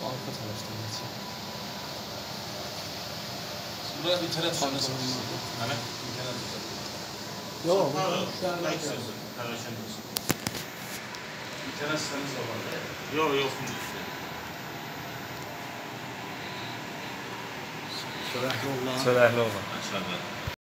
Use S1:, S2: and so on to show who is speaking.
S1: Arka taraftan geçecek.
S2: Buraya internet sanırsın.
S3: Hani?
S2: İnternet.
S1: Yok.
S2: İnternet sanırsa var.
S3: Yok yok.
S1: Sürəhli olan.
S3: Sörəhli olan. Aşağıda.